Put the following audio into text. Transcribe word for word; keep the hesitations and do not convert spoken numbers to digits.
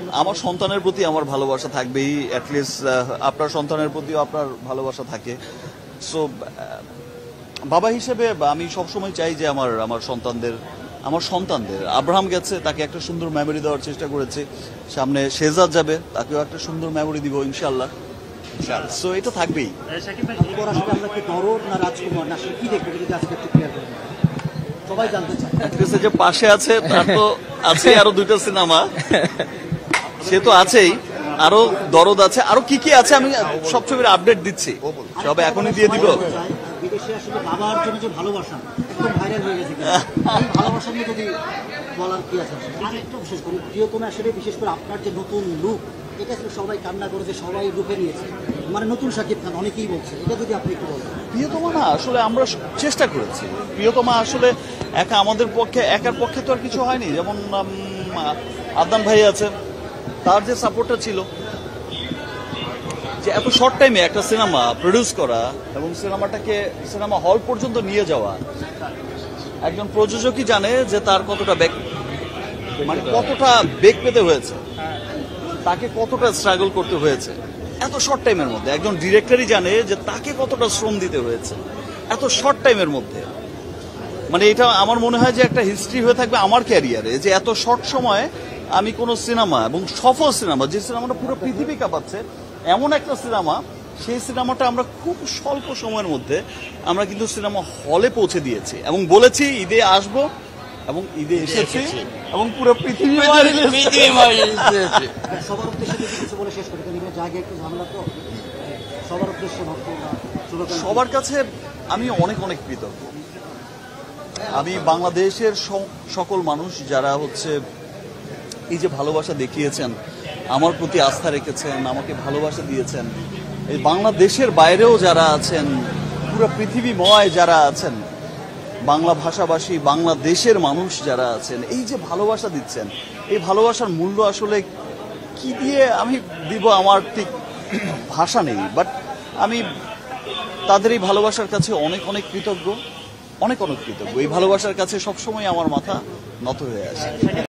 আমার সন্তানের প্রতি আমার ভালোবাসা থাকবেই, অ্যাটলিস্ট আপনার সন্তানের প্রতিও আপনার ভালোবাসা থাকে। সো বাবা হিসেবে আমি সবসময় চাই যে আমার আমার সন্তানদের আমার সন্তানদের আব্রাহাম গেছে, তাকে একটা সুন্দর মেমোরি দেওয়ার চেষ্টা করেছি। সামনে শেহজাদ যাবে, তাকেও একটা সুন্দর মেমোরি দিব ইনশাল্লাহ। সো এটা থাকবেই। সবাই জানতে চায় অ্যাক্ট্রেসের যে পাশে আছে তার তো আছে আরো দুইটা সিনেমা, সে তো আছেই, আরো দরদ আছে, আরো কি কি আছে আমি সব ছবির আপডেট দিচ্ছি, সব এখনই দিয়ে দিব। বিদেশে আসলে বাবার জন্য যে ভালোবাসা একদম ভাইরাল হয়ে গেছে, এই ভালোবাসা নিয়ে যদি বলার কি আছে? আর একটু বিশেষ করে প্রিয়তমা আসলে বিশেষ করে আপনার যে নতুন লুক, এটা আসলে সবাই কান্না করেছে, সবাই রূপে নিয়েছে, মানে নতুন শাকিব খান অনেকেই বলছে, এটা যদি আপনি একটু বলেন। প্রিয়তমা না, আসলে আমরা চেষ্টা করেছি। প্রিয়তমা আসলে একা আমাদের পক্ষে, একার পক্ষে তো আর কিছু হয়নি। যেমন আদনান ভাই আছে, তার যে সাপোর্টটা ছিল, যে এত শর্ট টাইমে একটা সিনেমা প্রডিউস করা এবং সিনেমাটাকে সিনেমা হল পর্যন্ত নিয়ে যাওয়া, একজন প্রযোজকই জানে যে তার কতটা বেগ, মানে কতটা বেগ পেতে হয়েছে, তাকে কতটা স্ট্রাগল করতে হয়েছে এত শর্ট টাইমের মধ্যে। একজন ডিরেক্টরই জানে যে তাকে কতটা শ্রম দিতে হয়েছে এত শর্ট টাইমের মধ্যে। মানে এটা আমার মনে হয় যে একটা হিস্ট্রি হয়ে থাকবে আমার ক্যারিয়ারে, যে এত শর্ট সময়ে আমি কোনো সিনেমা, এবং সফল সিনেমা, যে সিনেমাটা পুরো পৃথিবী কাঁপাচ্ছে, এমন একটা সিনেমা, সেই সিনেমাটা আমরা খুব স্বল্প সময়ের মধ্যে আমরা কিন্তু সিনেমা হলে পৌঁছে দিয়েছি এবং বলেছি ঈদে আসবো, এবং ঈদে এসেছি, এবং পুরো পৃথিবী সবার উদ্দেশ্যে যদি কিছু বলে শেষ করতে জায়গায় একটু ঝামেলা, তো সবার উদ্দেশ্যে সবার কাছে আমি অনেক অনেক কৃতজ্ঞ। আমি বাংলাদেশের সকল মানুষ যারা হচ্ছে এই যে ভালোবাসা দেখিয়েছেন, আমার প্রতি আস্থা রেখেছেন, আমাকে ভালোবাসা দিয়েছেন, এই বাংলাদেশের বাইরেও যারা আছেন, পুরো পৃথিবীময় যারা আছেন, বাংলা ভাষাভাষী বাংলাদেশের মানুষ যারা আছেন, এই যে ভালোবাসা দিচ্ছেন, এই ভালোবাসার মূল্য আসলে কি দিয়ে আমি দিব আমার ঠিক ভাষা নেই। বাট আমি তাদের এই ভালোবাসার কাছে অনেক অনেক কৃতজ্ঞ, অনেক অনেক কৃতজ্ঞ। এই ভালোবাসার কাছে সবসময় আমার মাথা নত হয়ে আসে।